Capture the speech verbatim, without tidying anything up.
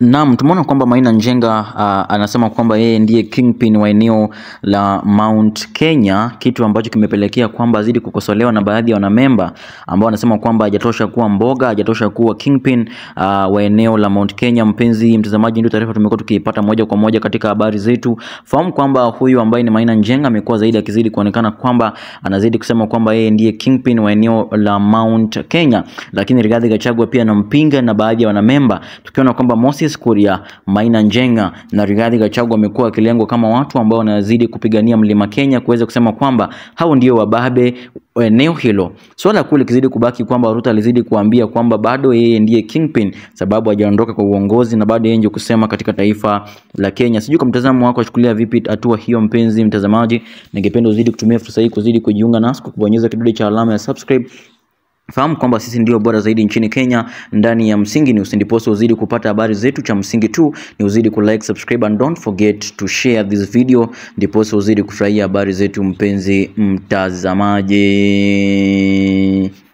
Naam, tumeona kwamba Maina Njenga uh, anasema kwamba yeye ndiye kingpin wa eneo la Mount Kenya, kitu ambacho kimepelekea kwamba azidi kukosolewa na baadhi ya wanamemba ambao wanasema kwamba hajatosha kuwa mboga, hajatosha kuwa kingpin uh, wa eneo la Mount Kenya. Mpenzi mtazamaji, ndio taarifa tumekuwa tukiipata moja kwa moja katika habari zetu. Fahamu kwamba huyu ambaye ni Maina Njenga amekuwa zaidi akizidi kuonekana kwamba anazidi kusema kwamba yeye ndiye kingpin wa eneo la Mount Kenya, lakini Rigathi Gachagua pia anampinga na baadhi ya wanamemba, tukiona kwamba Moses Kuria, Maina Njenga na Rigathi Gachagua wamekuwa kilengwa kama watu ambao wanazidi kupigania mlima Kenya, kuweza kusema kwamba hao ndio wababe eneo hilo. Swala kule kizidi kubaki kwamba Ruto alizidi kuambia kwamba bado yeye ndiye kingpin sababu hajaondoka kwa uongozi na bado yeye ndio kusema katika taifa la Kenya. Sijui kwa mtazamo wako achukulia vipi hatua hiyo, mpenzi mtazamaji? Ningependa uzidi kutumia fursa hii kuzidi kujiunga nasi kwa kubonyeza kidole cha alama ya subscribe. Fahamu kwamba sisi ndio bora zaidi nchini Kenya ndani ya Msingi News. Ndiposa uzidi kupata habari zetu, cha msingi tu ni uzidi ku like, subscribe and don't forget to share this video, ndiposa uzidi kufurahia habari zetu, mpenzi mtazamaji.